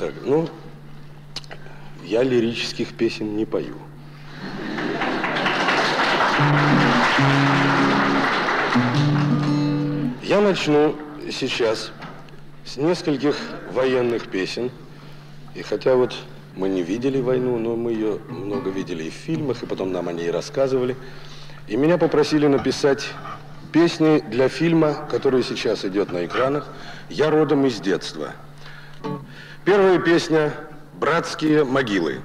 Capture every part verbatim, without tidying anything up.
Так, ну, я лирических песен не пою. Я начну сейчас с нескольких военных песен. И хотя вот мы не видели войну, но мы ее много видели и в фильмах, и потом нам о ней рассказывали. И меня попросили написать песни для фильма, который сейчас идет на экранах. Я родом из детства. Первая песня «Братские могилы».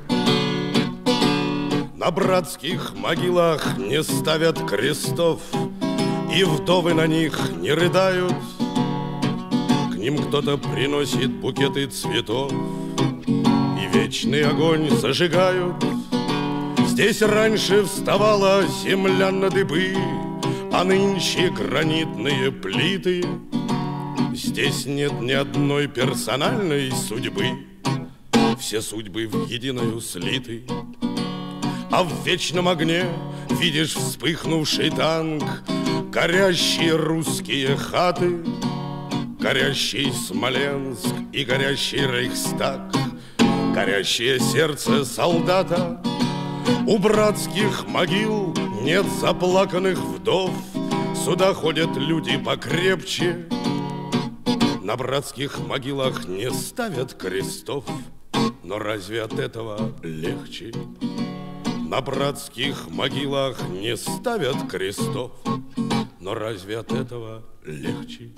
На братских могилах не ставят крестов, и вдовы на них не рыдают. К ним кто-то приносит букеты цветов, и вечный огонь зажигают. Здесь раньше вставала земля на дыбы, а нынче гранитные плиты. Здесь нет ни одной персональной судьбы, все судьбы в единую слиты. А в вечном огне видишь вспыхнувший танк, горящие русские хаты, горящий Смоленск и горящий Рейхстаг, горящее сердце солдата. У братских могил нет заплаканных вдов, сюда ходят люди покрепче. На братских могилах не ставят крестов, но разве от этого легче? На братских могилах не ставят крестов, но разве от этого легче?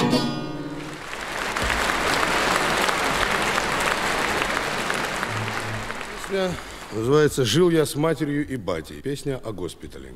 Песня называется «Жил я с матерью и батей». Песня о госпитале.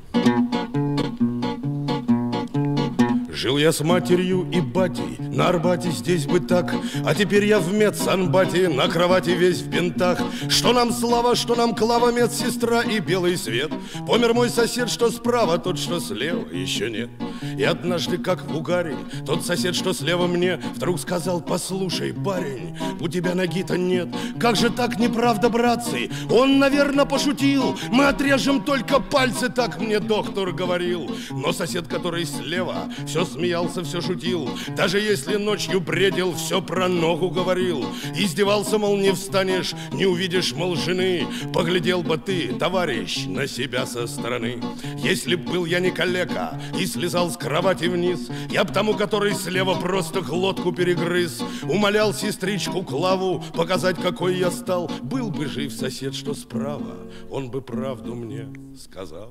Жил я с матерью и батей на Арбате, здесь бы так. А теперь я в медсанбате, на кровати весь в бинтах. Что нам слава, что нам клава, медсестра и белый свет. Помер мой сосед, что справа, тот, что слева, еще нет. И однажды, как в угаре, тот сосед, что слева мне, вдруг сказал: послушай, парень, у тебя ноги-то нет. Как же так, неправда, братцы? Он, наверное, пошутил. Мы отрежем только пальцы, так мне доктор говорил. Но сосед, который слева, все смеялся, все шутил. Даже если ночью бредил, все про ногу говорил. Издевался, мол, не встанешь, не увидишь, мол, жены. Поглядел бы ты, товарищ, на себя со стороны. Если б был я не калека и слезал с кровати вниз, я б тому, который слева, просто глотку перегрыз. Умолял сестричку Клаву показать, какой я стал. Был бы жив сосед, что справа, он бы правду мне сказал.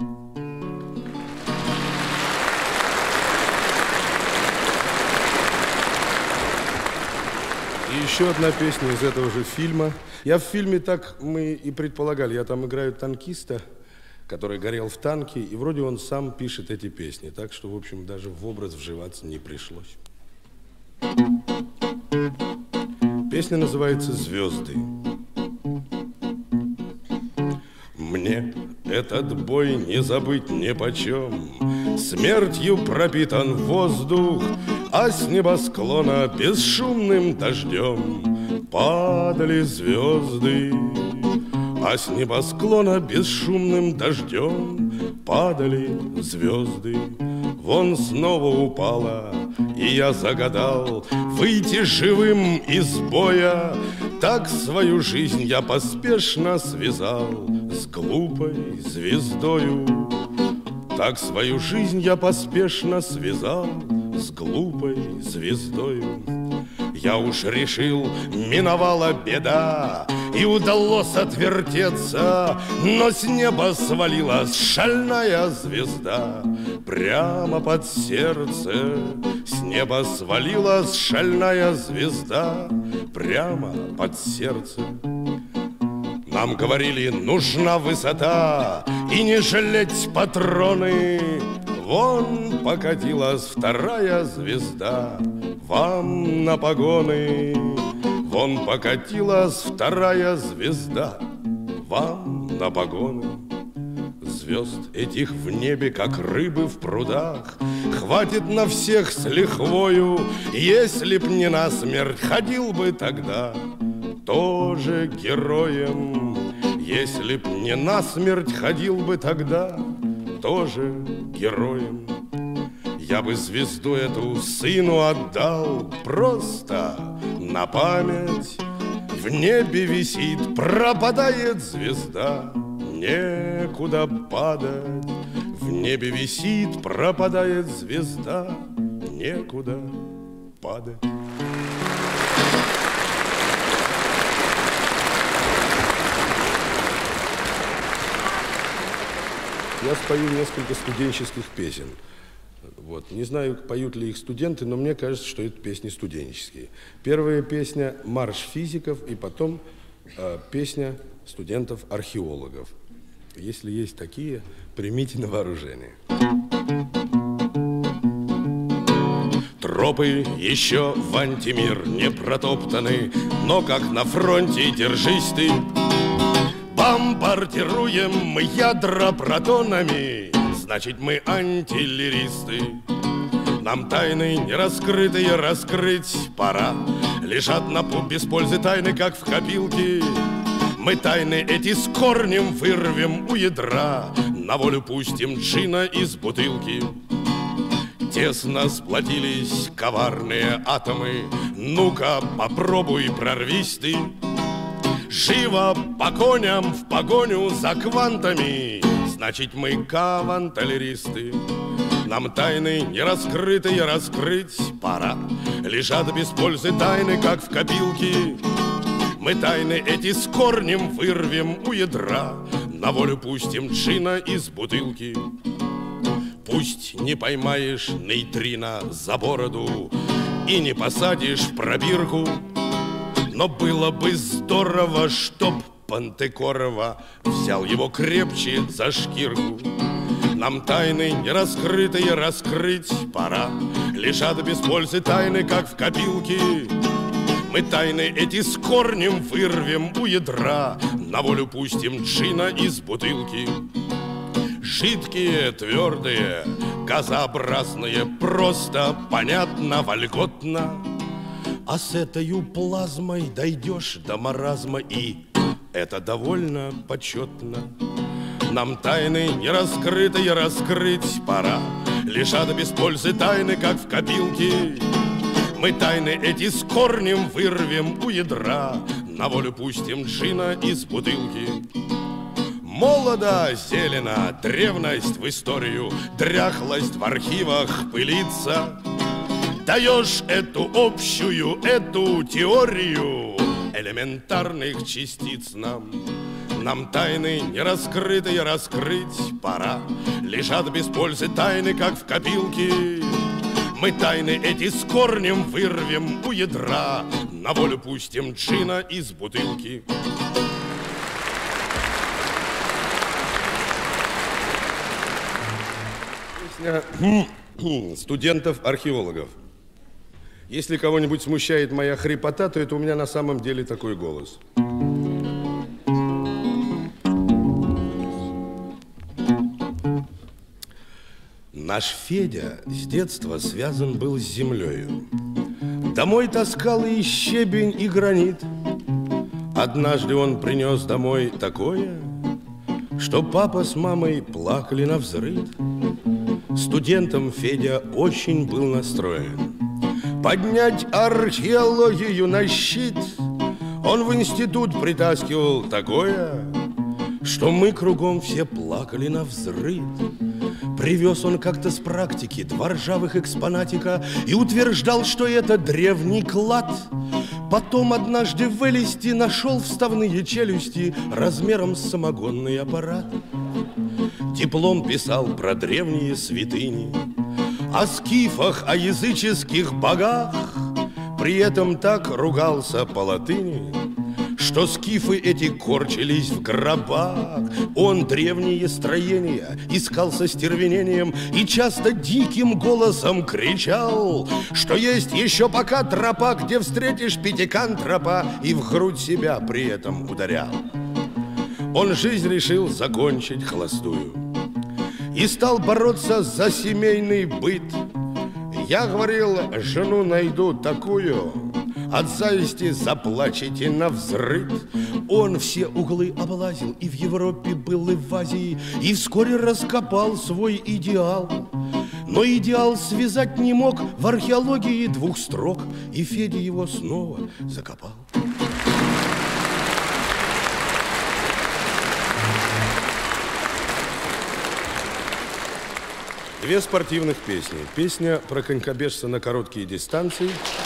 И еще одна песня из этого же фильма. Я в фильме, так мы и предполагали, я там играю танкиста, который горел в танке, и вроде он сам пишет эти песни, так что, в общем, даже в образ вживаться не пришлось. Песня называется «Звезды». Мне этот бой не забыть нипочем, смертью пропитан воздух, а с небосклона бесшумным дождем падали звезды. А с небосклона бесшумным дождем падали звезды. Вон снова упала, и я загадал выйти живым из боя. Так свою жизнь я поспешно связал с глупой звездою. Так свою жизнь я поспешно связал с глупой звездою. Я уж решил, миновала беда, и удалось отвертеться, но с неба свалилась шальная звезда прямо под сердце. С неба свалилась шальная звезда прямо под сердце. Нам говорили, нужна высота и не жалеть патроны. Вон покатилась вторая звезда вам на погоны. Вон покатилась вторая звезда вам на погоны. Звезд этих в небе, как рыбы в прудах, хватит на всех с лихвою. Если б не насмерть, ходил бы тогда тоже героем. Если б не насмерть, ходил бы тогда тоже героем. Я бы звезду эту сыну отдал просто на память. в небе висит, пропадает звезда, некуда падать. В небе висит, пропадает звезда, некуда падать. Я спою несколько студенческих песен. Вот. Не знаю, поют ли их студенты, но мне кажется, что это песни студенческие. Первая песня «Марш физиков», и потом э, песня студентов-археологов. Если есть такие, примите на вооружение. Тропы еще в антимир не протоптаны, но как на фронте держись ты. Бомбардируем мы ядра протонами, значит мы антиллеристы. Нам тайны нераскрытые раскрыть пора. Лежат на пуп без пользы тайны, как в копилке. Мы тайны эти с корнем вырвем у ядра, на волю пустим джина из бутылки. Тесно сплотились коварные атомы, ну-ка попробуй прорвись ты. Живо по коням в погоню за квантами, значит мы каванталеристы. Нам тайны нераскрытые раскрыть пора. Лежат без пользы тайны, как в копилке. Мы тайны эти с корнем вырвем у ядра, на волю пустим джина из бутылки. Пусть не поймаешь нейтрино за бороду и не посадишь в пробирку, но было бы здорово, чтоб Пантекорова взял его крепче за шкирку. Нам тайны нераскрытые раскрыть пора. Лежат без пользы тайны, как в копилке. Мы тайны эти с корнем вырвем у ядра, на волю пустим джина из бутылки. Жидкие, твердые, газообразные, просто, понятно, вольготно. А с этою плазмой дойдешь до маразма, и это довольно почетно. Нам тайны нераскрытые раскрыть пора. Лежат без пользы тайны, как в копилке. Мы тайны эти с корнем вырвем у ядра, на волю пустим джина из бутылки. Молодо, зелено, древность в историю, дряхлость в архивах пылится. Даешь эту общую, эту теорию элементарных частиц нам. Нам тайны нераскрытые раскрыть пора. Лежат без пользы тайны, как в копилке. Мы тайны эти с корнем вырвем у ядра, на волю пустим джина из бутылки. Песня студентов-археологов. Если кого-нибудь смущает моя хрипота, то это у меня на самом деле такой голос. Наш Федя с детства связан был с землею. Домой таскал и щебень, и гранит. Однажды он принес домой такое, что папа с мамой плакали навзрыд. Студентом Федя очень был настроен поднять археологию на щит. Он в институт притаскивал такое, что мы кругом все плакали навзрыд. Привез он как-то с практики два ржавых экспонатика и утверждал, что это древний клад. Потом однажды в Элисте нашел вставные челюсти размером с самогонный аппарат. Диплом писал про древние святыни, о скифах, о языческих богах. При этом так ругался по латыни, что скифы эти корчились в гробах. Он древние строения искал со стервенением и часто диким голосом кричал, что есть еще пока тропа, где встретишь пятикантропа, и в грудь себя при этом ударял. Он жизнь решил закончить холостую и стал бороться за семейный быт. Я говорил, жену найду такую, от зависти заплачете навзрыд. Он все углы облазил, и в Европе был, и в Азии, и вскоре раскопал свой идеал. Но идеал связать не мог в археологии двух строк, и Федя его снова закопал. Две спортивных песни. Песня про конькобежца на короткие дистанции,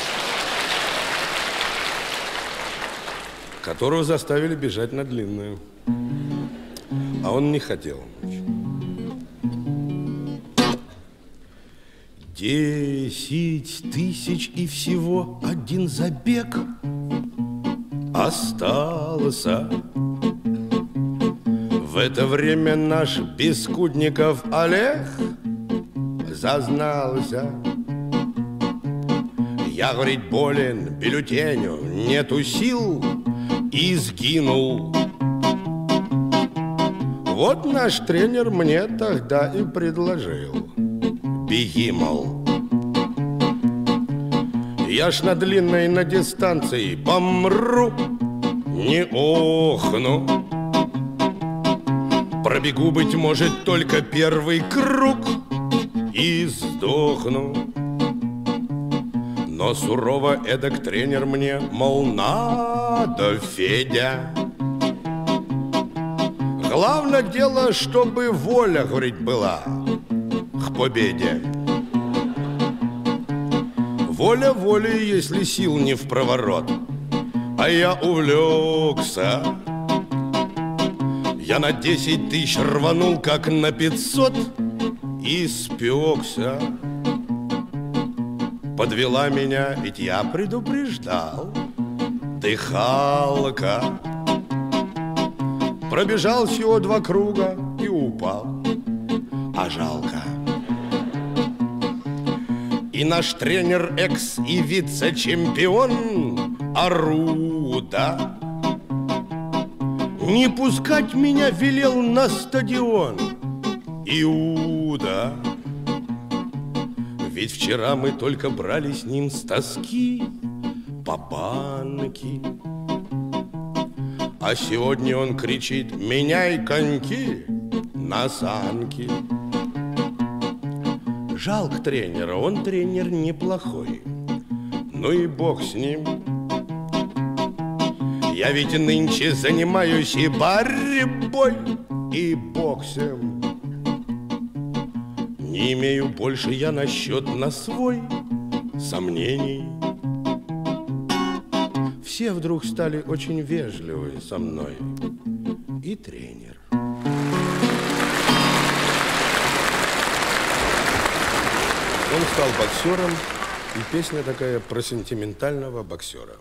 которого заставили бежать на длинную. А он не хотел. Десять тысяч и всего один забег остался. В это время наш Бескудников Олег зазнался. Я, говорит, болен, бюллетеню нету сил, и сгинул. Вот наш тренер мне тогда и предложил: беги, мол. Я ж на длинной, на дистанции помру, не охну. Пробегу, быть может, только первый круг и сдохну. Но сурово эдак тренер мне, мол, надо, Федя. Главное дело, чтобы воля, говорит, была к победе. Воля воли, если сил не в проворот. А я увлекся. Я на десять тысяч рванул, как на пятьсот, и спекся. Подвела меня, ведь я предупреждал, дыхалка. Пробежал всего два круга и упал, а жалко. И наш тренер, экс и вице-чемпион Аруда не пускать меня велел на стадион Иуда. Ведь вчера мы только брали с ним с тоски по банке, а сегодня он кричит: меняй коньки на санки. Жалко тренера, он тренер неплохой. Ну и бог с ним. Я ведь нынче занимаюсь и борьбой, и боксом. Не имею больше я насчет на свой сомнений. Все вдруг стали очень вежливы со мной. И тренер. Он стал боксером, и песня такая про сентиментального боксера.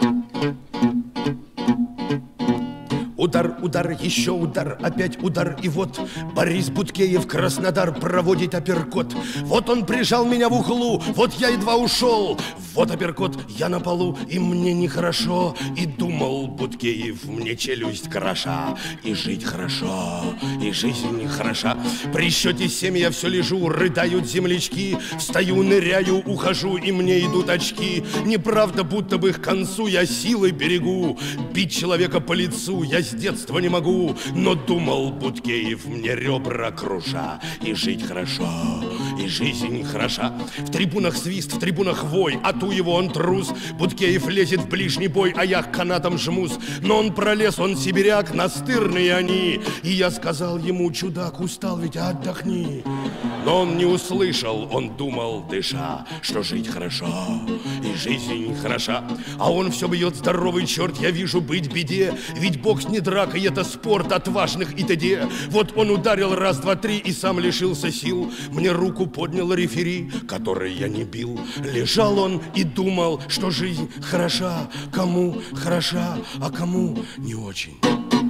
Удар, удар, еще удар, опять удар, и вот Борис Будкеев, Краснодар, проводит апперкот. Вот он прижал меня в углу, вот я едва ушел. Вот апперкот, я на полу, и мне нехорошо. И думал Будкеев, мне челюсть кроша. И жить хорошо, и жизнь хороша. При счете семь я все лежу, рыдают землячки. Встаю, ныряю, ухожу, и мне идут очки. Неправда, будто бы к концу я силой берегу. Бить человека по лицу я с детства не могу. Но думал Будкеев, мне ребра круша. И жить хорошо, и жизнь хороша. В трибунах свист, в трибунах вой, а ту его он трус. Будкеев лезет в ближний бой, а я к канатам жмусь. Но он пролез, он сибиряк, настырные они. И я сказал ему: чудак, устал ведь, отдохни. Но он не услышал, он думал, дыша, что жить хорошо, и жизнь хороша. А он все бьет, здоровый черт, я вижу, быть беде. Ведь бокс не драка, и это спорт отважных и т.д. Вот он ударил раз, два, три и сам лишился сил. Мне руку поднял рефери, который я не бил. Лежал он и думал, что жизнь хороша. Кому хороша, а кому не очень.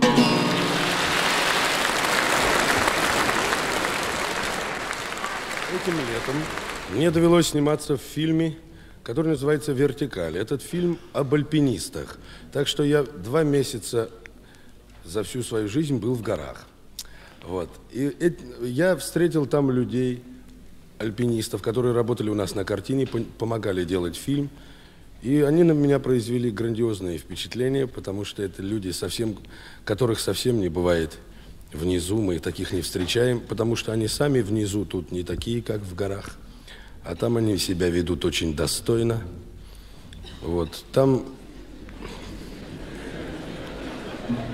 Этим летом мне довелось сниматься в фильме, который называется «Вертикаль». Этот фильм об альпинистах. Так что я два месяца за всю свою жизнь был в горах. Вот. И это, я встретил там людей, альпинистов, которые работали у нас на картине, помогали делать фильм. И они на меня произвели грандиозное впечатление, потому что это люди, совсем, которых совсем не бывает внизу. Мы таких не встречаем, потому что они сами внизу тут не такие, как в горах. А там они себя ведут очень достойно. Вот. Там...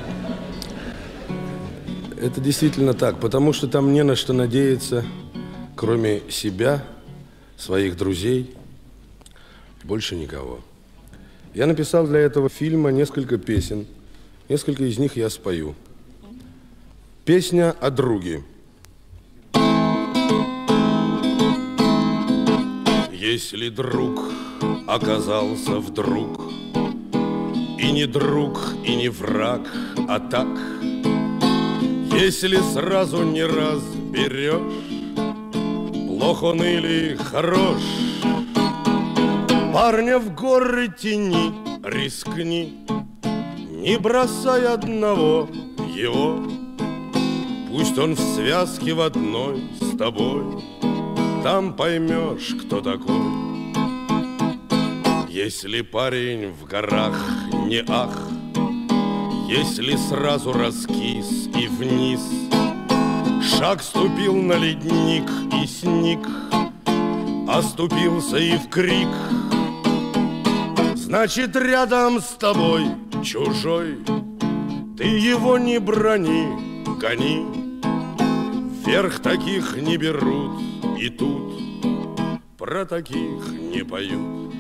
Это действительно так, потому что там не на что надеяться. Кроме себя, своих друзей, больше никого. Я написал для этого фильма несколько песен. Несколько из них я спою. Песня о друге. Если друг оказался вдруг и не друг, и не враг, а так, если сразу не разберешь, плох он или хорош, парня в горы тяни, рискни, не бросай одного его. Пусть он в связке в одной с тобой, там поймешь, кто такой. Если парень в горах не ах, если сразу раскис и вниз, шаг ступил на ледник и сник, оступился и в крик, значит, рядом с тобой чужой, ты его не брони, гони. Вверх таких не берут, и тут про таких не поют.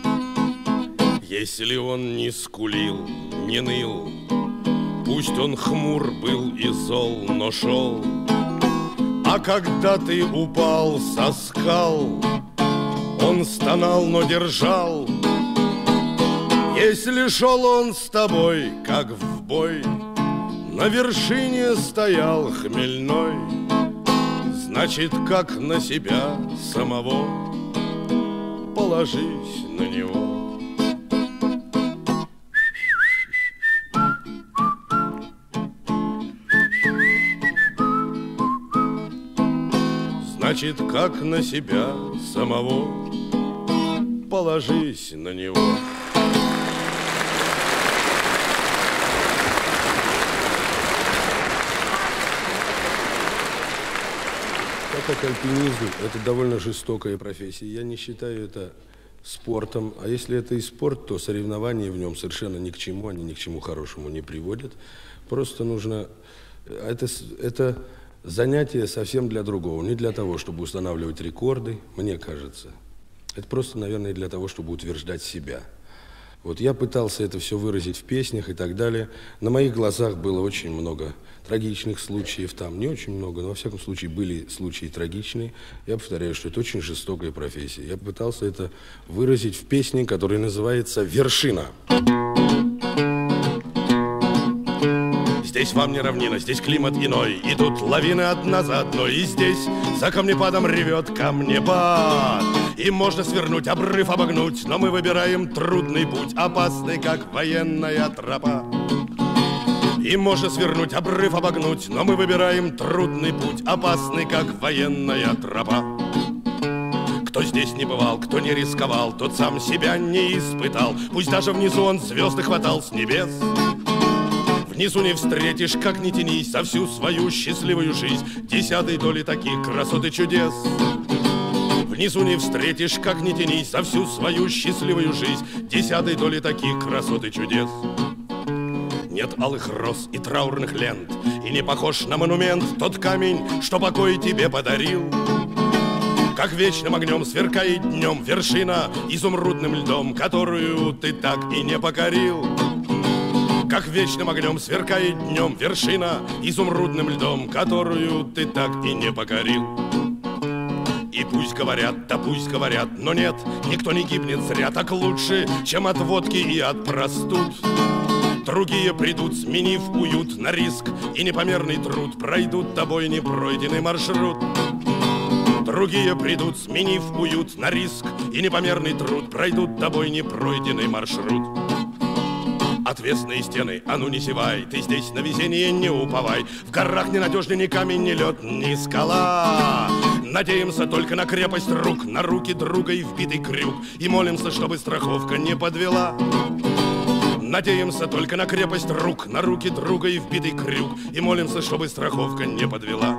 Если он не скулил, не ныл, пусть он хмур был и зол, но шел. А когда ты упал со скал, он стонал, но держал. Если шел он с тобой, как в бой, на вершине стоял хмельной, значит, как на себя самого, положись на него. Значит, как на себя самого, положись на него. Так как альпинизм – это довольно жестокая профессия. Я не считаю это спортом. А если это и спорт, то соревнования в нем совершенно ни к чему, они ни к чему хорошему не приводят. Просто нужно… Это, это занятие совсем для другого. Не для того, чтобы устанавливать рекорды, мне кажется. Это просто, наверное, для того, чтобы утверждать себя. Вот я пытался это все выразить в песнях и так далее. На моих глазах было очень много трагичных случаев там. Не очень много, но во всяком случае были случаи трагичные. Я повторяю, что это очень жестокая профессия. Я пытался это выразить в песне, которая называется «Вершина». Здесь вам не равнина, здесь климат иной, и тут лавины одна за одной, и здесь за камнепадом ревет камнепад. И можно свернуть, обрыв обогнуть, но мы выбираем трудный путь, опасный, как военная тропа. И можно свернуть, обрыв обогнуть, но мы выбираем трудный путь, опасный, как военная тропа. Кто здесь не бывал, кто не рисковал, тот сам себя не испытал, пусть даже внизу он звезды хватал с небес. Внизу не встретишь, как ни тянись, за всю свою счастливую жизнь десятой доли таких красот и чудес. Внизу не встретишь, как ни тянись, за всю свою счастливую жизнь десятой доли таких красот и чудес. Нет алых роз и траурных лент, и не похож на монумент тот камень, что покой тебе подарил. Как вечным огнем сверкает днем вершина изумрудным льдом, которую ты так и не покорил. Как вечным огнем сверкает днем вершина изумрудным льдом, которую ты так и не покорил. И пусть говорят, да пусть говорят, но нет, никто не гибнет зря, так лучше, чем от водки и от простуд. Другие придут, сменив уют на риск и непомерный труд, пройдут тобой непройденный маршрут. Другие придут, сменив уют на риск и непомерный труд, пройдут тобой непройденный маршрут. Отвесные стены, а ну не зевай, ты здесь на везение не уповай. В горах ненадежный ни камень, ни лед, ни скала. Надеемся только на крепость рук, на руки друга и вбитый крюк, и молимся, чтобы страховка не подвела. Надеемся только на крепость рук, на руки друга и вбитый крюк, и молимся, чтобы страховка не подвела.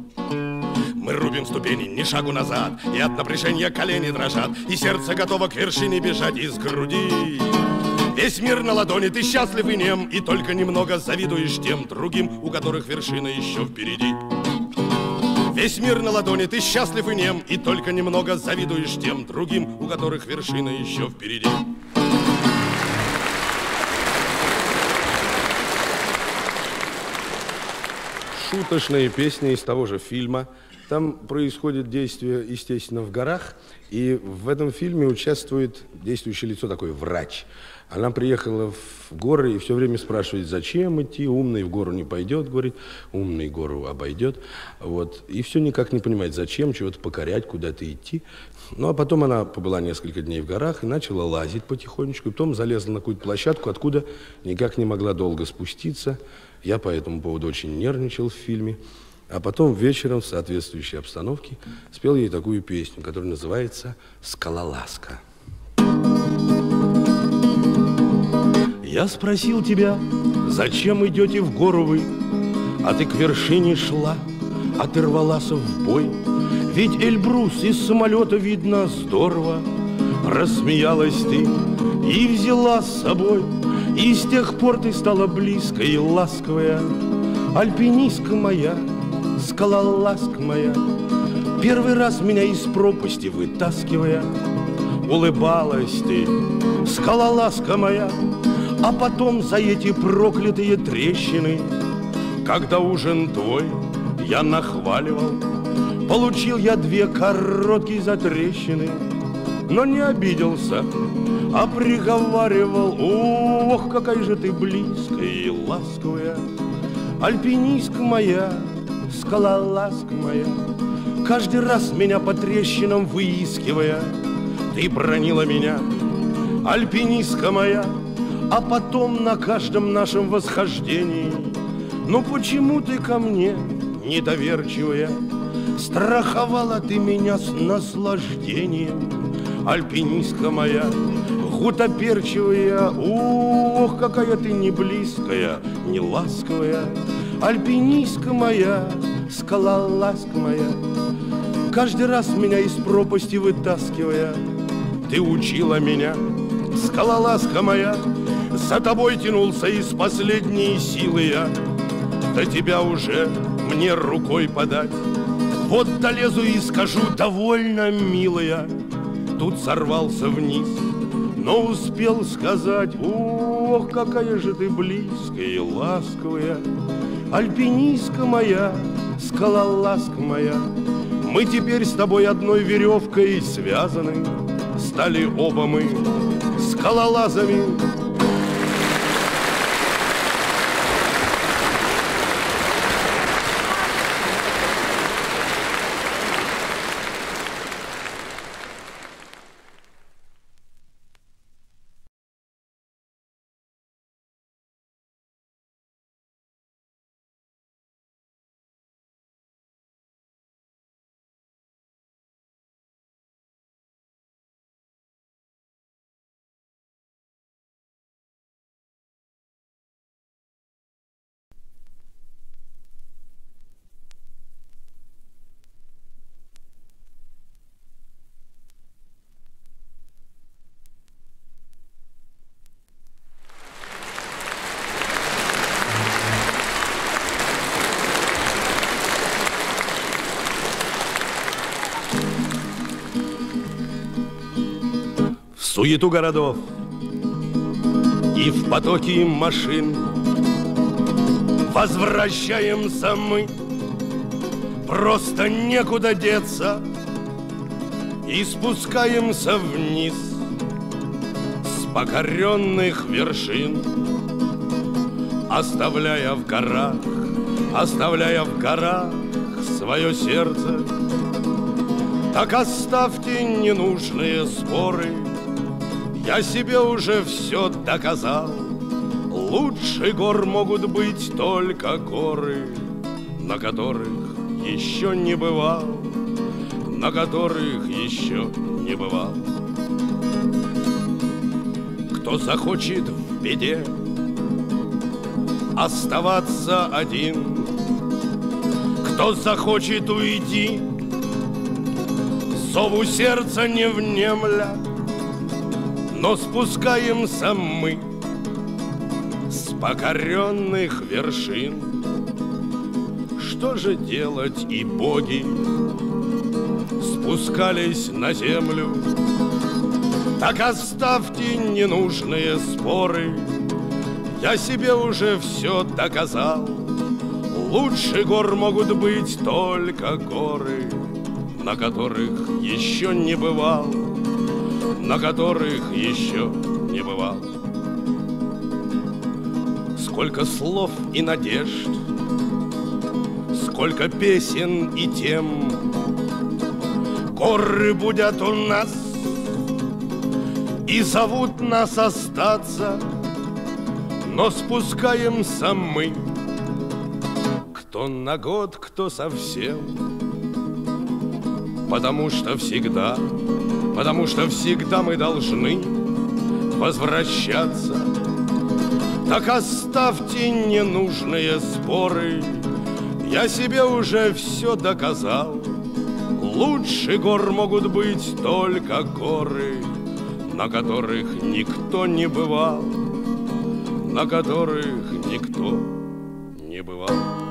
Мы рубим ступени, ни шагу назад, и от напряжения колени дрожат, и сердце готово к вершине бежать из груди. Весь мир на ладони, ты счастлив и нем, и только немного завидуешь тем другим, у которых вершина еще впереди. Весь мир на ладони, ты счастлив и нем, и только немного завидуешь тем другим, у которых вершина еще впереди. Шуточные песни из того же фильма. Там происходит действие, естественно, в горах. И в этом фильме участвует действующее лицо, такой врач. Она приехала в горы и все время спрашивает, зачем идти, умный в гору не пойдет, говорит, умный гору обойдет. Вот. И все никак не понимает, зачем, чего-то покорять, куда-то идти. Ну, а потом она побыла несколько дней в горах и начала лазить потихонечку. И потом залезла на какую-то площадку, откуда никак не могла долго спуститься. Я по этому поводу очень нервничал в фильме. А потом вечером в соответствующей обстановке спел ей такую песню, которая называется «Скалолазка». Я спросил тебя, зачем идете в гору вы, а ты к вершине шла, а ты рвалась в бой. Ведь Эльбрус из самолета видно здорово. Рассмеялась ты и взяла с собой, и с тех пор ты стала близкая и ласковая, альпинистка моя, скалолазка моя. Первый раз меня из пропасти вытаскивая, улыбалась ты, скалолазка моя. А потом за эти проклятые трещины, когда ужин твой я нахваливал, получил я две короткие затрещины, но не обиделся, а приговаривал, ох, какая же ты близкая и ласковая, альпинистка моя, скалолазка моя. Каждый раз меня по трещинам выискивая, ты бронила меня, альпинистка моя. А потом на каждом нашем восхождении, ну почему ты ко мне недоверчивая? Страховала ты меня с наслаждением, альпинистка моя, гутоперчивая. Ох, какая ты не близкая, не ласковая, альпинистка моя, скалолазка моя. Каждый раз меня из пропасти вытаскивая, ты учила меня, скалолазка моя. За тобой тянулся из последней силы я, до тебя уже мне рукой подать. Вот долезу и скажу, довольно, милая. Тут сорвался вниз, но успел сказать, ох, какая же ты близкая и ласковая, альпинистка моя, скалолазка моя. Мы теперь с тобой одной веревкой связаны, стали оба мы скалолазами. В суету городов и в потоке машин возвращаемся мы, просто некуда деться, и спускаемся вниз с покоренных вершин, оставляя в горах, оставляя в горах свое сердце. Так оставьте ненужные споры, я себе уже все доказал. Лучше гор могут быть только горы, на которых еще не бывал, на которых еще не бывал. Кто захочет в беде оставаться один, кто захочет уйти, зову сердца не внемля, но спускаемся мы с покоренных вершин, что же делать, и боги спускались на землю. Так оставьте ненужные споры, я себе уже все доказал. Лучше гор могут быть только горы, на которых еще не бывал, на которых еще не бывал. Сколько слов и надежд, сколько песен и тем. Горы будут у нас и зовут нас остаться, но спускаемся мы, кто на год, кто совсем. Потому что всегда, потому что всегда мы должны возвращаться. Так оставьте ненужные споры, я себе уже все доказал. Лучше гор могут быть только горы, на которых никто не бывал, на которых никто не бывал.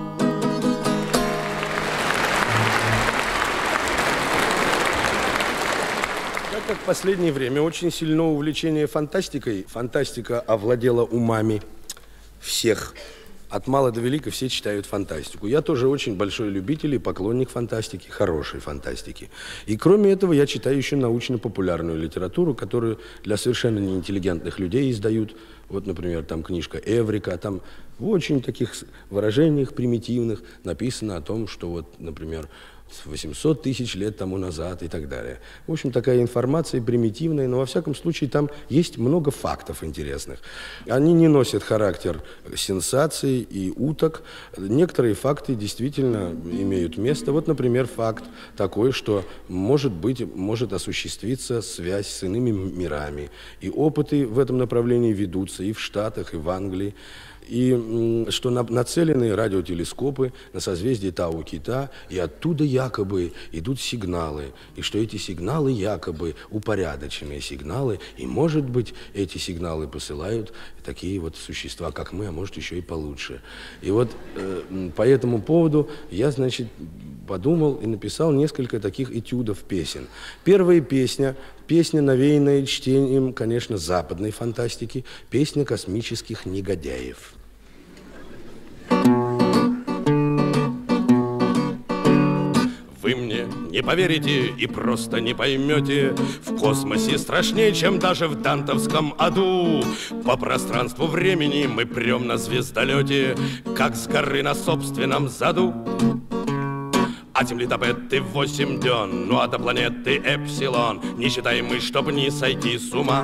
Так как в последнее время очень сильно увлечение фантастикой, фантастика овладела умами всех. От мала до велика все читают фантастику. Я тоже очень большой любитель и поклонник фантастики, хорошей фантастики. И кроме этого я читаю еще научно-популярную литературу, которую для совершенно неинтеллигентных людей издают. Вот, например, там книжка Эврика, там в очень таких выражениях примитивных написано о том, что вот, например, восемьсот тысяч лет тому назад и так далее. В общем, такая информация примитивная, но во всяком случае там есть много фактов интересных. Они не носят характер сенсаций и уток. Некоторые факты действительно имеют место. Вот, например, факт такой, что может быть, может осуществиться связь с иными мирами. И опыты в этом направлении ведутся и в Штатах, и в Англии. И что нацелены радиотелескопы на созвездие Тау-Кита, и оттуда якобы идут сигналы, и что эти сигналы якобы упорядоченные сигналы, и, может быть, эти сигналы посылают такие вот существа, как мы, а может, еще и получше. И вот э, по этому поводу я, значит, подумал и написал несколько таких этюдов песен. Первая песня, песня, навеянная чтением, конечно, западной фантастики, песня космических негодяев. Вы мне не поверите и просто не поймете, в космосе страшнее, чем даже в дантовском аду. По пространству времени мы прем на звездолете, как с горы на собственном заду. От Земли до Беты восемь дён, ну а до планеты Эпсилон не считаем мы, чтоб не сойти с ума.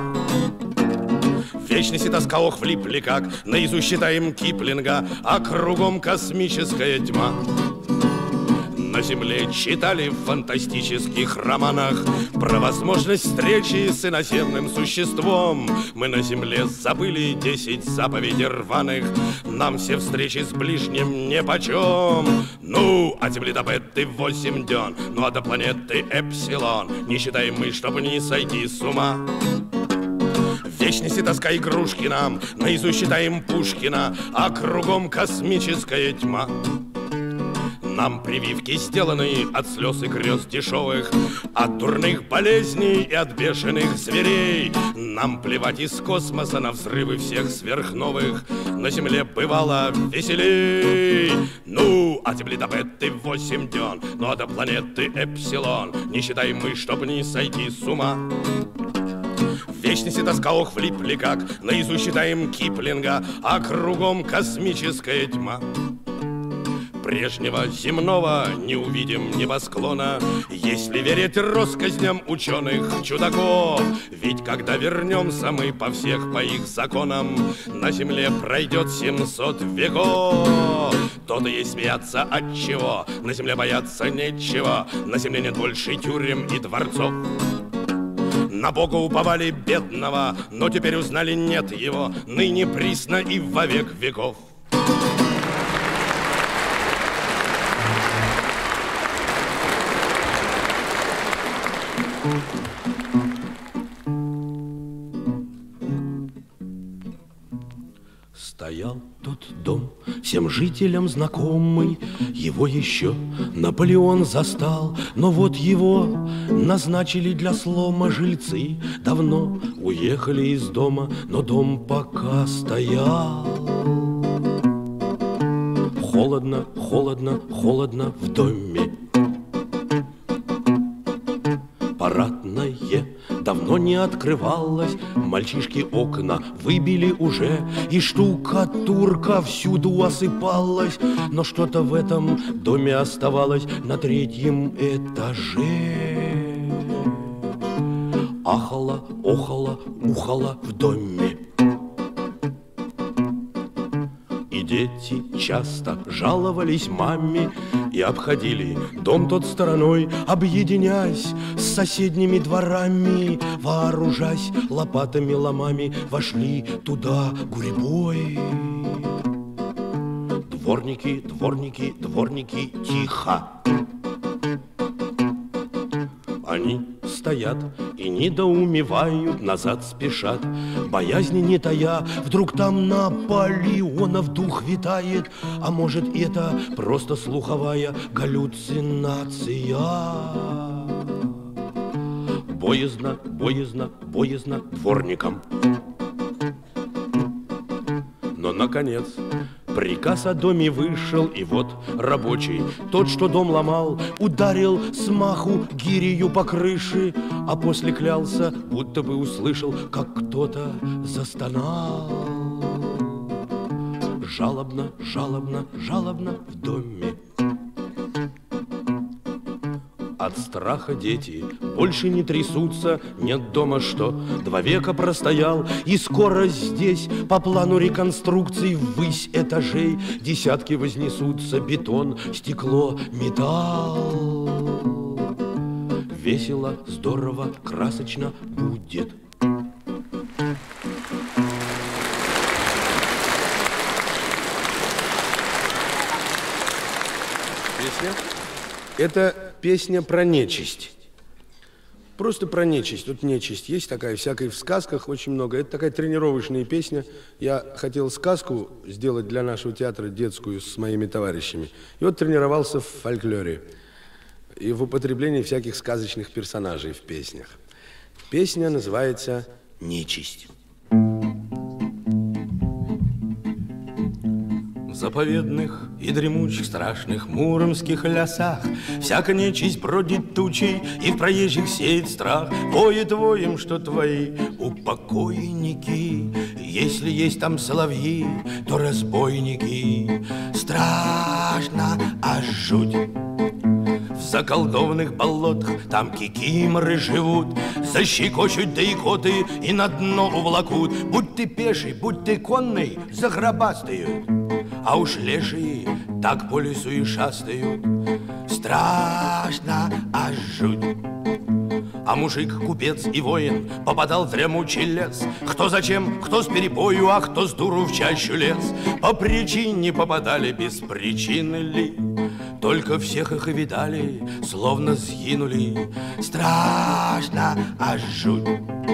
В вечности тоска ох влипли, как наизусть считаем Киплинга, а кругом космическая тьма. На Земле читали в фантастических романах про возможность встречи с иноземным существом. Мы на Земле забыли десять заповедей рваных, нам все встречи с ближним нипочем. Ну, от Земли до Беты восемь дён, ну а до планеты Эпсилон не считаем мы, чтобы не сойти с ума. В вечности тоска игрушки нам, наизусть читаем Пушкина, а кругом космическая тьма. Нам прививки сделаны от слез и грез дешевых, от дурных болезней и от бешеных зверей. Нам плевать из космоса на взрывы всех сверхновых, на Земле бывало веселей. Ну, от Земли до Беты восемь дён, ну а до планеты Эпсилон не считаем мы, чтоб не сойти с ума. В вечности тоска ох влипли, как наизусть читаем Киплинга, а кругом космическая тьма. Прежнего земного не увидим небосклона, если верить россказням ученых чудаков. Ведь когда вернемся мы по всех по их законам, на Земле пройдет семьсот веков. То-то ей смеяться от чего, на Земле бояться нечего, на Земле нет больше тюрем и дворцов. На Бога уповали бедного, но теперь узнали нет его, ныне присно и во век веков. Стоял тот дом, всем жителям знакомый, его еще Наполеон застал, но вот его назначили для слома жильцы. Давно уехали из дома, но дом пока стоял. Холодно, холодно, холодно в доме. Парадное давно не открывалось, мальчишки окна выбили уже, и штукатурка всюду осыпалась, но что-то в этом доме оставалось на третьем этаже. Ахало, охало, ухало в доме. И дети часто жаловались маме и обходили дом тот стороной, объединяясь с соседними дворами, вооружаясь лопатами, ломами, вошли туда гурьбой. Дворники, дворники, дворники, тихо. Они стоят и недоумевают, назад спешат, боязни не тая. Вдруг там Наполеонов дух витает, а может, это просто слуховая галлюцинация. Боязно, боязно, боязно дворникам. Но, наконец, приказ о доме вышел, и вот рабочий, тот, что дом ломал, ударил смаху гирью по крыше, а после клялся, будто бы услышал, как кто-то застонал. Жалобно, жалобно, жалобно в доме. От страха дети больше не трясутся, нет дома, что два века простоял, и скоро здесь по плану реконструкции ввысь этажей десятки вознесутся: бетон, стекло, металл. Весело, здорово, красочно будет. Песня? Это песня про нечисть. Просто про нечисть. Тут нечисть есть такая, всякой в сказках очень много. Это такая тренировочная песня. Я хотел сказку сделать для нашего театра детскую с моими товарищами. И вот тренировался в фольклоре и в употреблении всяких сказочных персонажей в песнях. Песня называется «Нечисть». В заповедных и дремучих страшных муромских лесах всяка нечисть бродит тучей и в проезжих сеет страх. Воет воем, что твои упокойники, если есть там соловьи, то разбойники. Страшно, аж жуть. В заколдованных болотах там кикиморы живут, защекочут да икоты и на дно увлакут. Будь ты пеший, будь ты конный, загробастают, а уж лешие так по лесу и шастают. Страшно, аж жуть. А мужик, купец и воин попадал в дремучий лес. Кто зачем, кто с перепою, а кто с дуру в чащу лез. По причине попадали, без причины ли, только всех их и видали, словно сгинули. Страшно, аж жуть.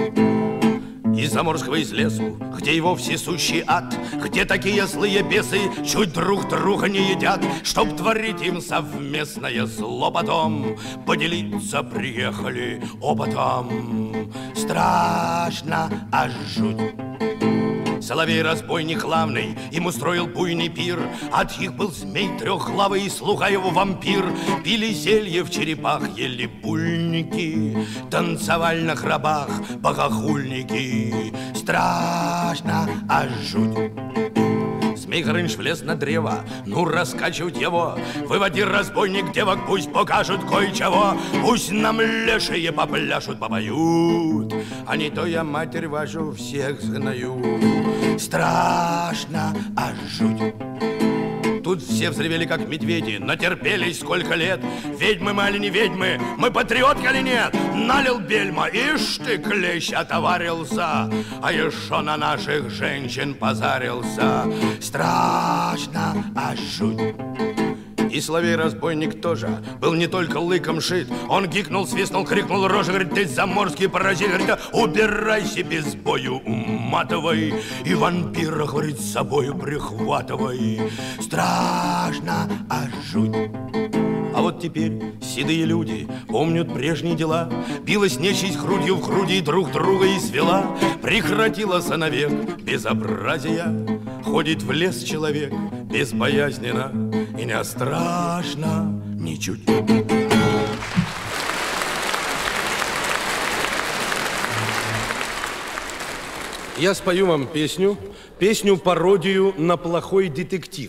Из заморского, из лесу, где его всесущий ад, где такие злые бесы чуть друг друга не едят, чтоб творить им совместное зло потом, поделиться приехали опытом. Страшно, аж жуть. Соловей-разбойник главный им устроил буйный пир. От них был змей трехглавый и слуга его вампир. Пили зелье в черепах, ели бульники, танцевали на гробах богохульники. Страшно, аж жуть. Змей Горыныч влез на древо, ну раскачивать его. Выводи, разбойник, девок, пусть покажут кое-чего. Пусть нам лешие попляшут, попоют, а не то я матерь вашу всех сгною. Страшно, аж жуть. Тут все взревели, как медведи, натерпелись сколько лет. Ведьмы мы или не ведьмы, мы патриотки или нет? Налил бельма, ишь ты, клещ, отоварился, а еще на наших женщин позарился. Страшно, аж жуть. И соловей-разбойник тоже был не только лыком шит. Он гикнул, свистнул, крикнул рожа, говорит: ты заморский паразит, говорит: убирайся без бою, уматывай, и вампира, говорит, с собою прихватывай. Страшно, а жуть. А вот теперь седые люди помнят прежние дела. Билась нечисть грудью в груди, друг друга и свела. Прекратилось навек безобразия. Ходит в лес человек безбоязненно, и не страшно ничуть. Я спою вам песню, песню-пародию на плохой детектив.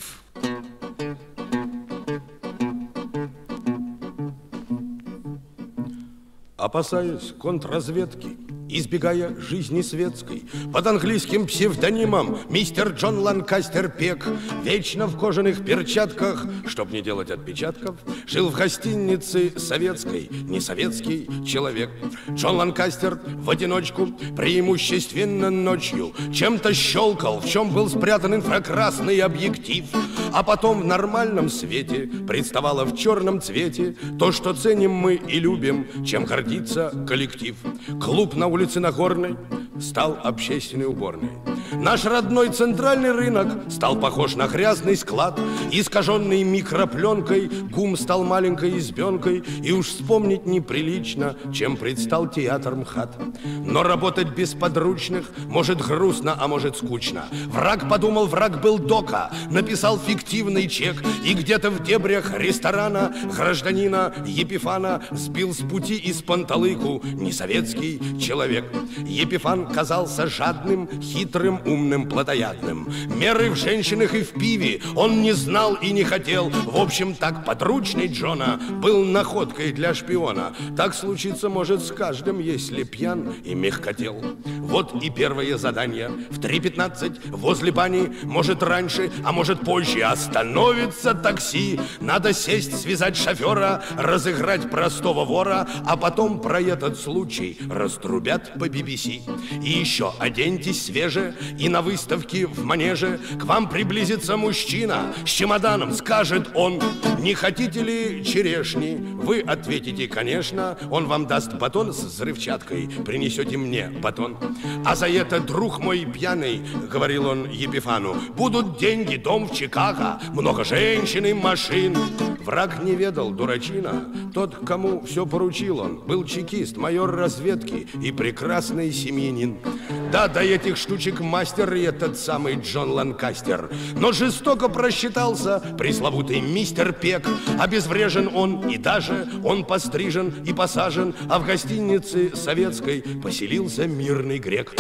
Опасаясь контрразведки, избегая жизни светской, под английским псевдонимом мистер Джон Ланкастер Пек вечно в кожаных перчатках, чтоб не делать отпечатков, жил в гостинице советской, не советский человек. Джон Ланкастер в одиночку, преимущественно ночью, чем-то щелкал, в чем был спрятан инфракрасный объектив, а потом в нормальном свете представало в черном цвете то, что ценим мы и любим, чем гордится коллектив. Клуб на улице Нагорной стал общественной уборной. Наш родной центральный рынок стал похож на грязный склад, искаженный микропленкой, ГУМ стал маленькой избенкой, и уж вспомнить неприлично, чем предстал театр МХАТ. Но работать без подручных может грустно, а может скучно. Враг подумал, враг был дока, написал фиктивный чек, и где-то в дебрях ресторана гражданина Епифана сбил с пути из панталыку несоветский человек. Епифан казался жадным, хитрым, умным, плотоядным. Меры в женщинах и в пиве он не знал и не хотел. В общем, так подручный Джона был находкой для шпиона. Так случиться может с каждым, если пьян и мягкотел. Вот и первое задание. В три пятнадцать возле бани, может раньше, а может позже, остановится такси. Надо сесть, связать шофера, разыграть простого вора, а потом про этот случай раструбят по би би си. И еще оденьтесь свеже, и на выставке в манеже к вам приблизится мужчина с чемоданом. Скажет он: не хотите ли черешни? Вы ответите: конечно. Он вам даст батон с взрывчаткой, принесете мне батон. А за это, друг мой пьяный, говорил он Епифану, будут деньги, дом в Чикаго, много женщин и машин. Враг не ведал, дурачина, тот, кому все поручил он, был чекист, майор разведки и прекрасный семьянин. Да, до этих штучек мастер и этот самый Джон Ланкастер. Но жестоко просчитался пресловутый мистер Пек. Обезврежен он и даже он пострижен и посажен, а в гостинице советской поселился мирный грек.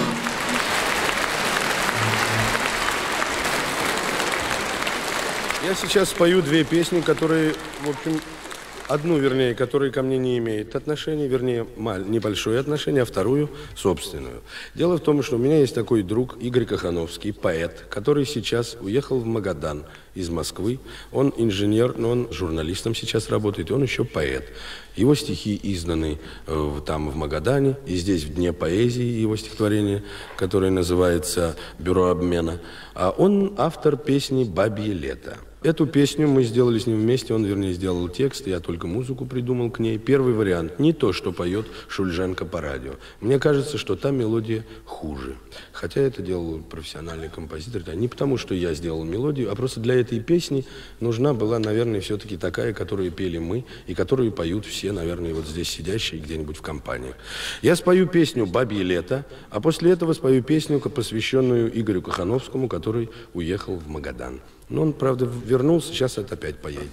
Я сейчас спою две песни, которые, в общем, одну, вернее, которая ко мне не имеет отношения, вернее, небольшое отношение, а вторую собственную. Дело в том, что у меня есть такой друг Игорь Кохановский, поэт, который сейчас уехал в Магадан из Москвы. Он инженер, но он журналистом сейчас работает, и он еще поэт. Его стихи изданы э, там, в Магадане, и здесь в Дне поэзии его стихотворение, которое называется «Бюро обмена». А он автор песни «Бабье лето». Эту песню мы сделали с ним вместе, он, вернее, сделал текст, я только музыку придумал к ней. Первый вариант, не то, что поет Шульженко по радио. Мне кажется, что та мелодия хуже. Хотя это делал профессиональный композитор. Не потому, что я сделал мелодию, а просто для этой песни нужна была, наверное, все-таки такая, которую пели мы, и которую поют все, наверное, вот здесь сидящие где-нибудь в компаниях. Я спою песню «Бабье лето», а после этого спою песню, посвященную Игорю Кохановскому, который уехал в Магадан. Но он, правда, вернулся, сейчас это опять поедет.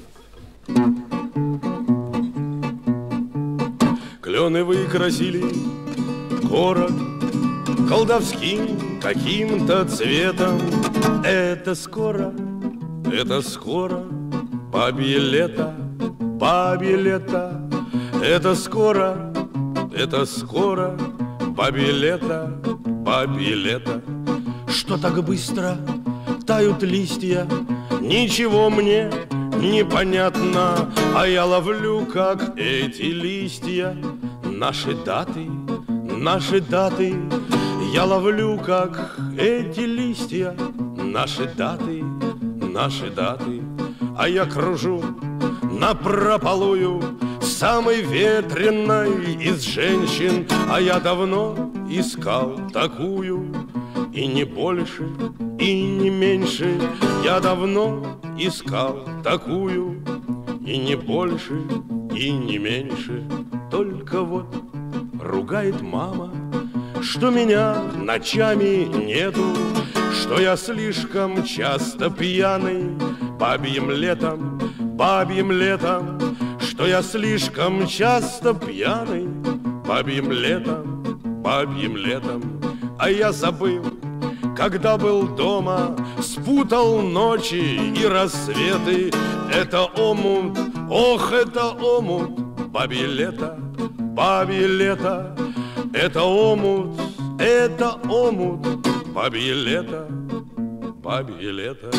Клены выкрасили город колдовским каким-то цветом. Это скоро, это скоро, бабье лето, бабье лето. Это скоро, это скоро, бабье лето, бабье лето. Что так быстро тают листья, ничего мне непонятно, а я ловлю, как эти листья, наши даты, наши даты. Я ловлю, как эти листья, наши даты, наши даты. а я кружу напропалую самой ветреной из женщин, а я давно искал такую, и не больше, и не меньше. Я давно искал такую, и не больше, и не меньше. Только вот ругает мама, что меня ночами нету, что я слишком часто пьяный бабьим летом, бабьим летом, что я слишком часто пьяный бабьим летом, бабьим летом. А я забыл, когда был дома, спутал ночи и рассветы. Это омут, ох, это омут, бабье лето, бабье лето. Это омут, это омут, бабье лето, бабье лето.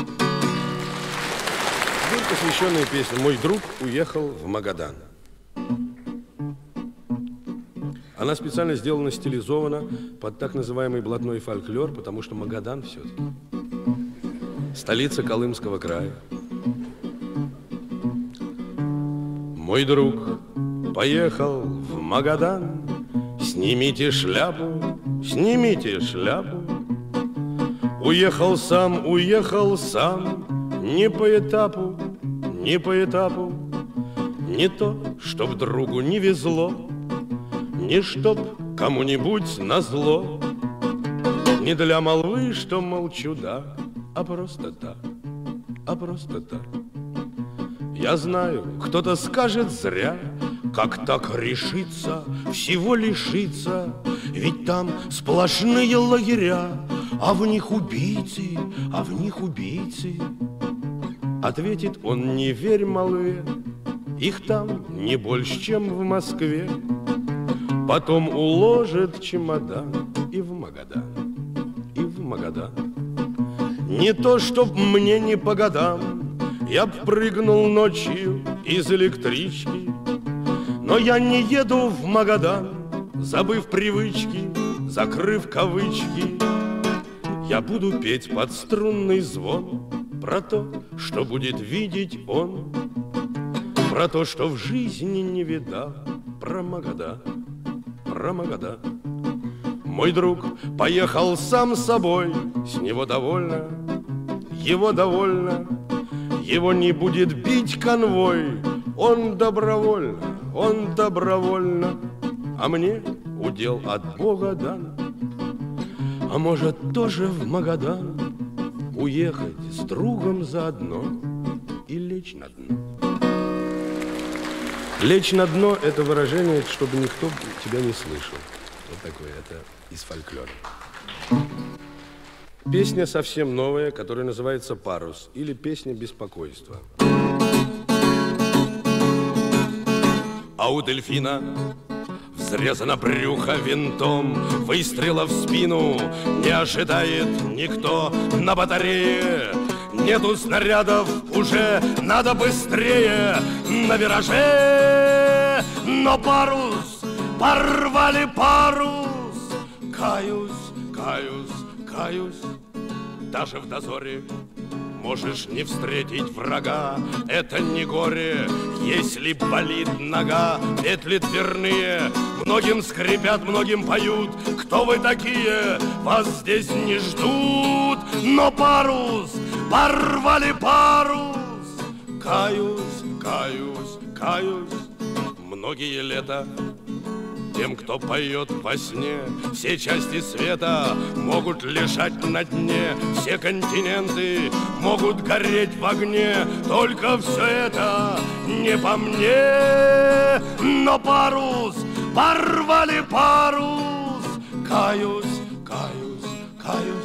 Теперь посвященная песня «Мой друг уехал в Магадан». Она специально сделана, стилизована под так называемый блатной фольклор, потому что Магадан все-таки столица Колымского края. Мой друг поехал в Магадан, снимите шляпу, снимите шляпу. Уехал сам, уехал сам, не по этапу, не по этапу. Не то, чтоб другу не везло, не чтоб кому-нибудь назло, не для молвы, что молчу, да, а просто так, а просто так. Я знаю, кто-то скажет зря, как так решиться, всего лишиться, ведь там сплошные лагеря, а в них убийцы, а в них убийцы. Ответит он: не верь молве, их там не больше, чем в Москве. Потом уложит чемодан и в Магадан, и в Магадан. Не то, чтоб мне не по годам, я б прыгнул ночью из электрички, но я не еду в Магадан, забыв привычки, закрыв кавычки. Я буду петь под струнный звон про то, что будет видеть он, про то, что в жизни не видал, про Магадан, про Магадан. Мой друг поехал сам собой, с него довольно, его довольно, его не будет бить конвой. Он добровольно, он добровольно, а мне удел от Бога дан. А может, тоже в Магадан уехать с другом заодно и лечь на дно. Лечь на дно – это выражение, чтобы никто тебя не слышал. Вот такое, это из фольклора. Песня совсем новая, которая называется «Парус» или «Песня беспокойства». А у дельфина взрезано брюхо винтом, выстрела в спину не ожидает никто на батарее. Нету снарядов, уже надо быстрее на вираже. Но парус, порвали парус. Каюсь, каюсь, каюсь, даже в дозоре можешь не встретить врага. Это не горе, если болит нога. Петли дверные многим скрипят, многим поют. Кто вы такие? Вас здесь не ждут. Но парус, порвали парус. Каюсь, каюсь, каюсь, многие лета тем, кто поет во сне. Все части света могут лежать на дне, все континенты могут гореть в огне. Только все это не по мне. Но парус, порвали парус. Каюсь, каюсь, каюсь,